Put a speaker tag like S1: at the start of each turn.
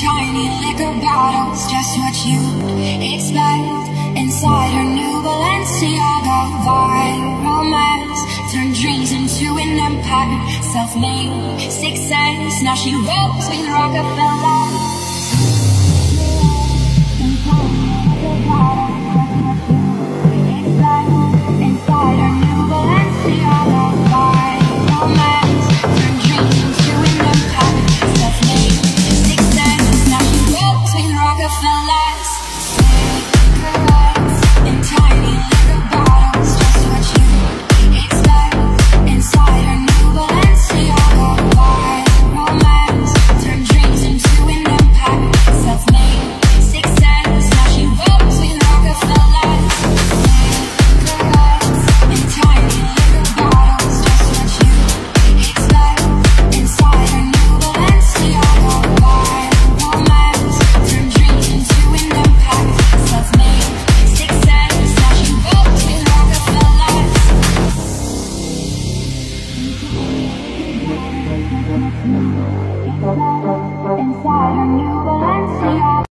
S1: tiny liquor bottles, just what you'd expect. Inside her new Balenciaga viral mess turned dreams into an empire, self-made success. Now she rolls with Rockefeller. Inside her new Balenciaga viral mess turned dreams into an empire, self-made success. Now she rolls with Rockefellers. Cigarettes in tiny liquor bottles, just what you expect. Inside her new Balenciaga viral mess turned dreams into an empire, self-made success. Now she rolls with Rockefellers. Cigarettes in tiny liquor bottles, just what you expect. Inside her new Balenciaga viral mess turned dreams into an empire, self-made success. Now she rolls with Rockefellers. Inside her new